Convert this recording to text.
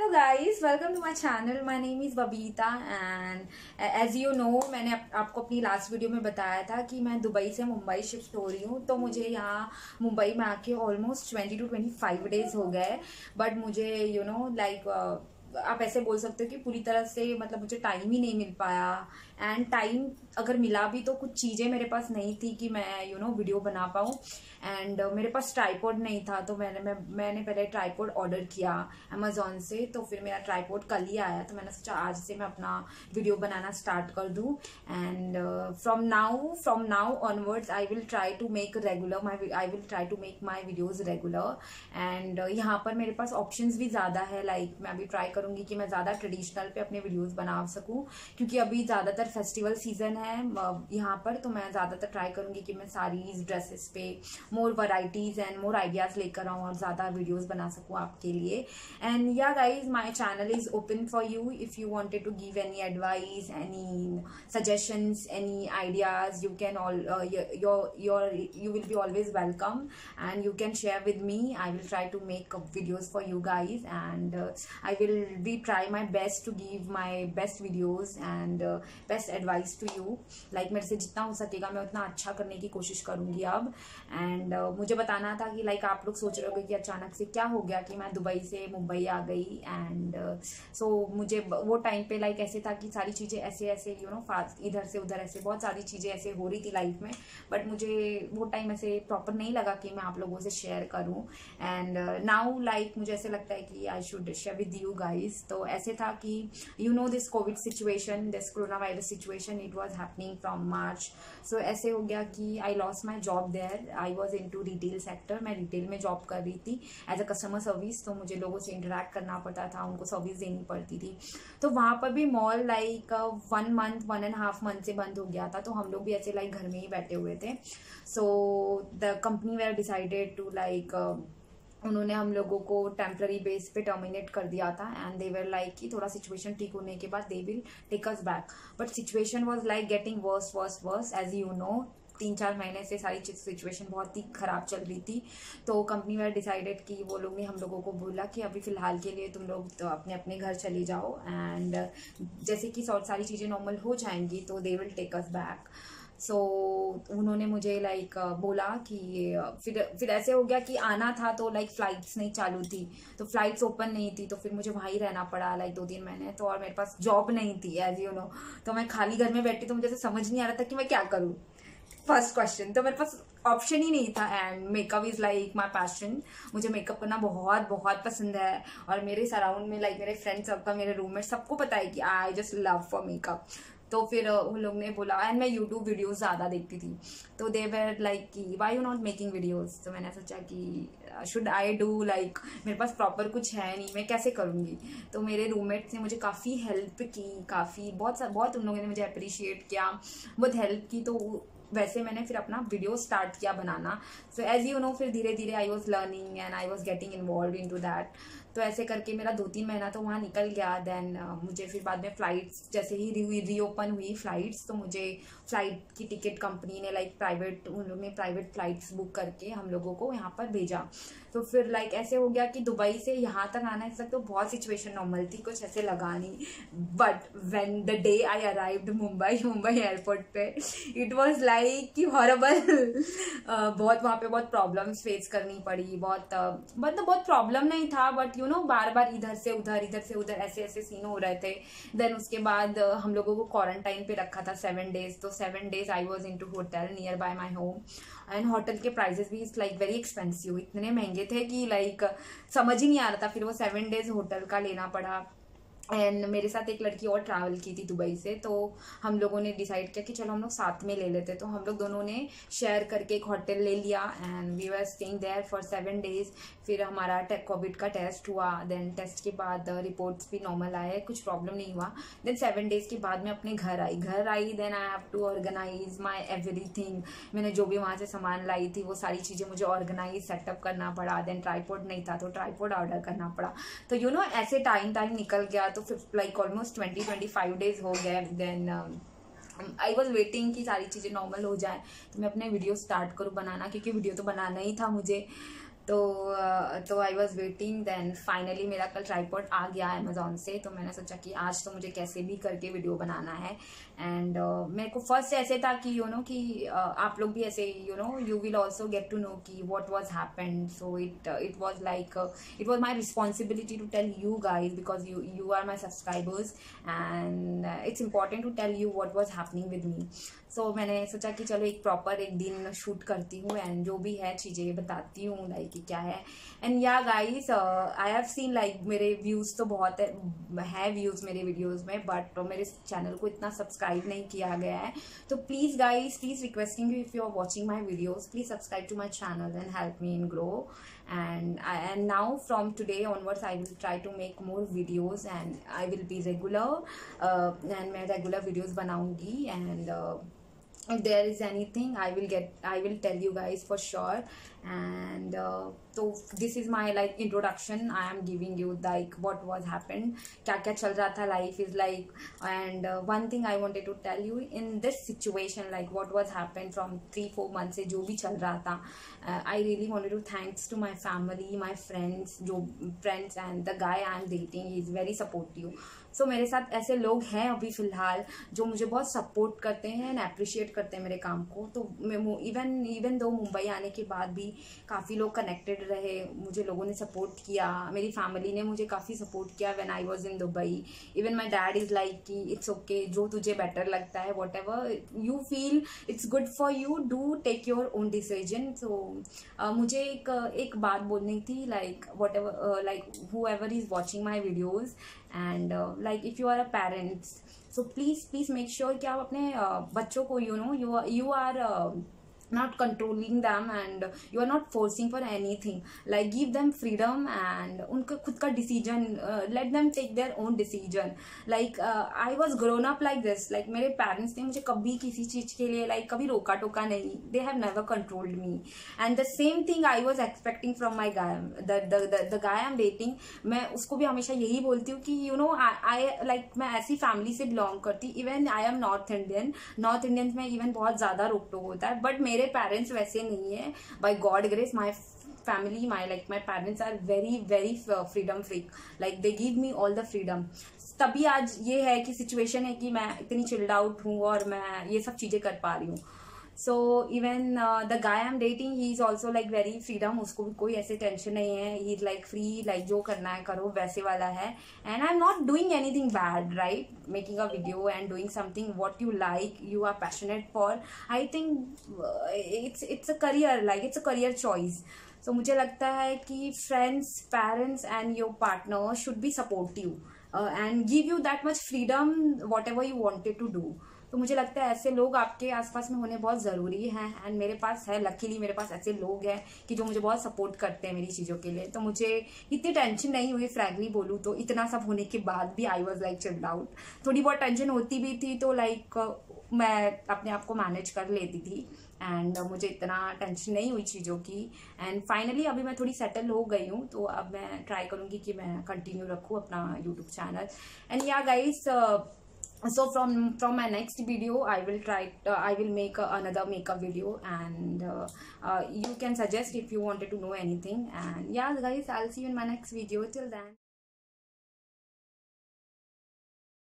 Hello guys, welcome to my channel. My name is Babita and as you know मैंने आपको अपनी last video में बताया था कि मैं दुबई से मुंबई शिफ्ट हो रही हूँ। तो मुझे यहाँ मुंबई में आके ऑलमोस्ट 20 to 25 डेज हो गए। बट मुझे आप ऐसे बोल सकते हो कि पूरी तरह से मतलब मुझे टाइम ही नहीं मिल पाया। एंड टाइम अगर मिला भी तो कुछ चीज़ें मेरे पास नहीं थी कि मैं वीडियो बना पाऊँ। एंड मेरे पास ट्राइपॉड नहीं था, तो मैंने पहले ट्राइपॉड ऑर्डर किया अमेजोन से। तो फिर मेरा ट्राइपॉड कल ही आया, तो मैंने सोचा आज से मैं अपना वीडियो बनाना स्टार्ट कर दूं। And from now onwards I will try to make my videos regular. And यहाँ पर मेरे पास ऑप्शंस भी ज़्यादा है। मैं अभी ट्राई करूंगी कि मैं ज़्यादा ट्रेडिशनल पे अपने वीडियोस बना सकूं, क्योंकि अभी ज़्यादातर फेस्टिवल सीजन है यहाँ पर। तो मैं ज़्यादातर ट्राई करूंगी कि मैं साड़ीज, ड्रेसेस पे more varieties and more ideas लेकर आऊँ और ज़्यादा वीडियोस बना सकूँ आपके लिए। And yeah guys, my channel is open for you if you wanted to give any advice, any suggestions, any ideas, you can you will be always welcome, and you can share with me. I will try to make videos for you guys, and I will be try my best to give my best videos and best advice to you. मेरे से जितना हो सकेगा मैं उतना अच्छा करने की कोशिश करूंगी अब। एंड मुझे बताना था कि आप लोग सोच रहे होगे कि अचानक से क्या हो गया कि मैं दुबई से मुंबई आ गई। एंड सो मुझे वो टाइम पे ऐसे था कि सारी चीज़ें ऐसे इधर से उधर ऐसे बहुत सारी चीज़ें ऐसे हो रही थी लाइफ में। बट मुझे वो टाइम ऐसे प्रॉपर नहीं लगा कि मैं आप लोगों से शेयर करूं। एंड नाउ मुझे ऐसे लगता है कि I should share with you guys. तो ऐसे था कि this covid situation, this corona virus situation, it was happening from March. So ऐसे हो गया कि I lost my job there. I was in to retail sector. मैं रिटेल में जॉब कर रही थी एज अ कस्टमर सर्विस। तो मुझे लोगों से इंटरेक्ट करना पड़ता था, उनको सर्विस देनी पड़ती थी। तो वहाँ पर भी मॉल 1.5 मंथ से बंद हो गया था। तो हम लोग भी ऐसे घर में ही बैठे हुए थे। So the company were decided to उन्होंने हम लोगों को टेम्पररी बेस पे टर्मिनेट कर दिया था। एंड दे वर कि थोड़ा सिचुएशन ठीक होने के बाद they will take us back. But situation was getting worse as you know. 3-4 महीने से सारी सिचुएशन बहुत ही खराब चल रही थी। तो कंपनी वाले डिसाइडेड कि वो लोग ने हम लोगों को बोला कि अभी फिलहाल के लिए तुम लोग तो अपने अपने घर चले जाओ। एंड जैसे कि सारी चीज़ें नॉर्मल हो जाएंगी तो they will take us back. So उन्होंने मुझे बोला कि फिर ऐसे हो गया कि आना था तो फ्लाइट्स नहीं चालू थी, तो फ्लाइट्स ओपन नहीं थी। तो फिर मुझे वहीं रहना पड़ा 2-3 महीने। तो और मेरे पास जॉब नहीं थी एज यू नो। तो मैं खाली घर में बैठी, तो मुझे समझ नहीं आ रहा था कि मैं क्या करूँ। फर्स्ट क्वेश्चन तो मेरे पास ऑप्शन ही नहीं था। And makeup is my passion. मुझे मेकअप करना बहुत बहुत पसंद है। और मेरे सराउंड में मेरे फ्रेंड सबका, मेरे रूममेट सबको पता है कि I just love for makeup. तो फिर उन लोग ने बोला, एंड मैं यूट्यूब वीडियोस ज़्यादा देखती थी। तो दे वर कि why you not making videos. तो मैंने सोचा कि शुड आई डू मेरे पास प्रॉपर कुछ है नहीं, मैं कैसे करूँगी। तो मेरे रूममेट्स ने मुझे काफ़ी हेल्प की, बहुत उन लोगों ने मुझे अप्रिशिएट किया, बहुत हेल्प की। तो वैसे मैंने फिर अपना वीडियो स्टार्ट किया बनाना। सो एज यू नो फिर धीरे धीरे I was learning and I was getting involve in to that. तो ऐसे करके मेरा 2-3 महीना तो वहाँ निकल गया। देन मुझे फिर बाद में फ्लाइट्स जैसे ही रीओपन हुई फ्लाइट्स, तो मुझे फ्लाइट की टिकट कंपनी ने उन लोगों ने प्राइवेट फ्लाइट्स बुक करके हम लोगों को यहाँ पर भेजा। तो फिर ऐसे हो गया कि दुबई से यहाँ तक आना है तो बहुत सिचुएशन नॉर्मल थी, कुछ ऐसे लगा नहीं। But when the day I arrived Mumbai airport पे, इट वाज कि हॉरेबल। बहुत वहाँ पे बहुत प्रॉब्लम्स फेस करनी पड़ी। बहुत प्रॉब्लम नहीं था, बट बार बार इधर से उधर ऐसे सीन हो रहे थे। देन उसके बाद हम लोगों को क्वारंटाइन पे रखा था 7 डेज। तो 7 days I was in to hotel near by my home. And hotel के प्राइजेस भी वेरी एक्सपेंसिव, इतने महंगे थे कि समझ ही नहीं आ रहा था। फिर वो 7 डेज होटल का लेना पड़ा। एंड मेरे साथ एक लड़की और ट्रैवल की थी दुबई से। तो हम लोगों ने डिसाइड किया कि चलो हम लोग साथ में ले लेते। तो हम लोग दोनों ने शेयर करके एक होटल ले लिया। And we were staying there for 7 days. फिर हमारा कोविड का टेस्ट हुआ। देन टेस्ट के बाद रिपोर्ट्स भी नॉर्मल आए, कुछ प्रॉब्लम नहीं हुआ। देन 7 डेज के बाद मैं अपने घर आई। Then I have to organise my everything. मैंने जो भी वहाँ से सामान लाई थी वो सारी चीज़ें मुझे ऑर्गेनाइज सेटअप करना पड़ा। देन ट्राइपॉड नहीं था तो ट्राइपॉड ऑर्डर करना पड़ा। तो ऐसे टाइम निकल गया। तो ऑलमोस्ट 20-25 डेज हो गए। देन आई वॉज वेटिंग कि सारी चीज़ें नॉर्मल हो जाए तो मैं अपने वीडियो स्टार्ट करूँ बनाना, क्योंकि वीडियो तो बनाना ही था मुझे। तो I was waiting, then finally मेरा कल ट्राइपॉड आ गया अमेजोन से। तो मैंने सोचा कि आज तो मुझे कैसे भी करके वीडियो बनाना है। एंड मेरे को फर्स्ट ऐसे था कि कि आप लोग भी ऐसे you will also get to know कि what was happened. So it was like it was my responsibility to tell you guys, because you are my subscribers and it's important to tell you what was happening with me. So मैंने सोचा कि चलो एक proper एक दिन shoot करती हूँ and जो भी है चीज़ें बताती हूँ लाइक कि क्या है। And yeah guys I have seen like मेरे व्यूज़ तो बहुत है व्यूज़ मेरे वीडियोज़ में, बट मेरे चैनल को इतना सब्सक्राइब नहीं किया गया है। तो please guys, please requesting you, if you are watching my videos, please subscribe to my channel and help me in grow. And now from today onwards I will try to make more videos and I will be regular and मैं regular videos बनाऊंगी and if there is anything I will tell you guys for sure. And so this is my like introduction I am giving you, like what was happened, क्या क्या चल रहा था, life is like. And one thing I wanted to tell you in this situation, like what was happened from 3-4 months से जो भी चल रहा था, I really wanted to thanks to my family, my friends, जो friends and the guy I am dating, he is very supportive. So मेरे साथ ऐसे लोग हैं अभी फिलहाल जो मुझे बहुत सपोर्ट करते हैं एंड अप्रिशिएट करते हैं मेरे काम को। तो इवन दो मुंबई आने के बाद भी काफ़ी लोग कनेक्टेड रहे, मुझे लोगों ने सपोर्ट किया, मेरी फैमिली ने मुझे काफ़ी सपोर्ट किया when I was in Dubai. Even my dad is like कि इट्स ओके, जो तुझे बेटर लगता है, whatever you feel it's good for you, do take your own decision. So मुझे एक बात बोलनी थी, like whatever like whoever is watching my videos and like if you are a parents, so please make sure कि आप अपने बच्चों को you are not controlling them and you are not forcing for anything, like give them freedom and उनका खुद का decision, let them take their own decision. Like I was grown up like this, like मेरे parents ने मुझे कभी किसी चीज के लिए like कभी रोका टोका नहीं, they have never controlled me. And the same thing I was expecting from my guy, the guy I'm dating, मैं उसको भी हमेशा यही बोलती हूँ कि I like मैं ऐसी फैमिली से बिलोंग करती, even I am north Indian में इवन बहुत ज्यादा रोक टोक होता है, बट मेरे पेरेंट्स वैसे नहीं है। By God grace my family, my parents are very freedom freak, like they give me all the freedom. तभी आज ये है कि सिचुएशन है कि मैं इतनी चिल्ड आउट हूँ और मैं ये सब चीजें कर पा रही हूँ। So even the guy I am dating, he is also like very freedom, उसको भी कोई ऐसे टेंशन नहीं है, he is like free, like जो करना है करो वैसे वाला है। And I am not doing anything bad, right, making a video and doing something what you like, you are passionate for, I think it's a career, like it's a career choice. So मुझे लगता है कि friends, parents and your partner should be supportive and give you that much freedom whatever you wanted to do. तो मुझे लगता है ऐसे लोग आपके आसपास में होने बहुत ज़रूरी हैं एंड मेरे पास है, लकीली मेरे पास ऐसे लोग हैं कि जो मुझे बहुत सपोर्ट करते हैं मेरी चीज़ों के लिए। तो मुझे इतनी टेंशन नहीं हुई, फ्रैंकली बोलूँ तो इतना सब होने के बाद भी I was like chilled out. थोड़ी बहुत टेंशन होती भी थी तो लाइक मैं अपने आप को मैनेज कर लेती थी एंड मुझे इतना टेंशन नहीं हुई चीज़ों की। एंड फाइनली अभी मैं थोड़ी सेटल हो गई हूँ, तो अब मैं ट्राई करूँगी कि मैं कंटिन्यू रखूँ अपना YouTube channel. And yeah guys, so from my next video I will make another makeup video and you can suggest if you wanted to know anything. And yeah guys, I'll see you in my next video. Till then.